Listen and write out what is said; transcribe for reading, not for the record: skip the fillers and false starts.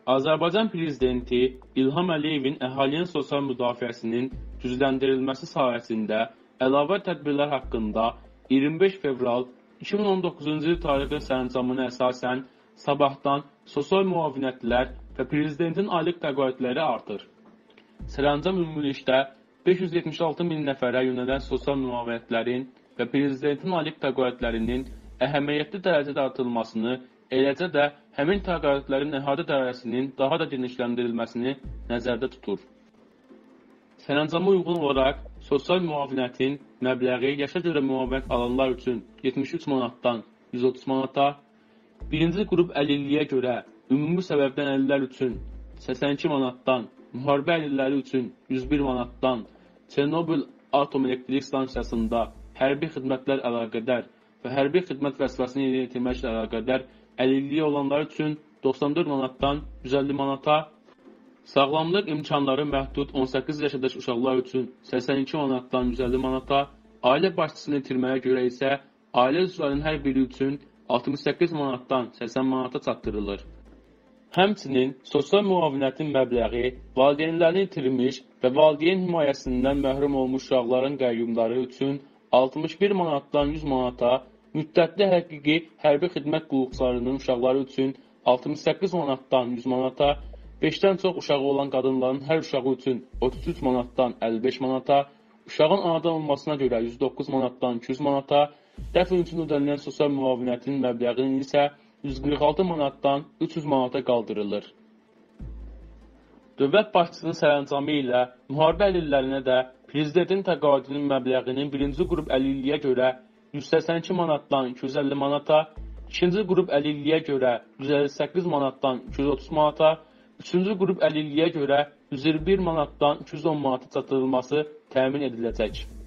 Azərbaycan Prezidenti İlham Əliyevin əhalinin sosial müdafiəsinin gücləndirilməsi sayəsində əlavə tədbirlər haqqında 25 fevral 2019-cu il tarixli sərəncamına əsasən sabahdan sosial müavinətlər və Prezidentin aylıq təqaüdləri artır. Sərəncam ümumilikdə 576 min nəfərə yönələn sosial müavinətlərin və Prezidentin aylıq təqaüdlərinin əhəmiyyətli dərəcədə artırılmasını, eləcə də həmin təqaüdlərin əhatə dairəsinin daha da genişləndirilməsini nəzərdə tutur. Sərəncama uyğun olaraq sosial müavinətin məbləği yaşa görə müavinət alanlar üçün 73 manatdan 130 manata, birinci qrup əlilliyə görə ümumi səbəbdən əlillər üçün 82 manatdan, müharibə əlilləri üçün 101 manatdan, Çernobıl Atom Elektrik Stansiyasında hərbi xidmətlər əlaqədar və hərbi xidmət vəzifəsini yerinə yetirməklə əlaqədar əlilliyi olanlar üçün 94 manatdan 150 manata, sağlamlıq imkanları məhdud 18 yaşadakı uşaqlar üçün 82 manatdan 150 manata, ailə başçısını itirməyə görə isə ailə üzvlərinin hər biri üçün 68 manatdan 80 manata çatdırılır. Həmçinin sosial müavinətin məbləği valideynlərini itirmiş və valideyn himayəsindən məhrum olmuş uşaqların qəyyumları üçün 61 manatdan 100 manata, müddətli həqiqi hərbi xidmət qulluqçularının uşaqları üçün 68 manatdan 100 manata, 5-dən çox uşağı olan qadınların hər uşağı üçün 33 manatdan 55 manata, uşağın anadan olmasına görə 109 manatdan 200 manata, dəfn üçün ödənilən sosial müavinətin məbləğinin isə 146 manatdan 300 manata qaldırılır. Dövlət başçısının sərəncamı ilə müharibə əlillərinə də Prezidentin təqaüdünün məbləğinin birinci qrup əlilliyə görə 182 manatdan 250 manata, ikinci qrup əlilliyə görə 158 manatdan 230 manata, üçüncü qrup əlilliyə görə 121 manatdan 210 manata çatdırılması təmin ediləcək.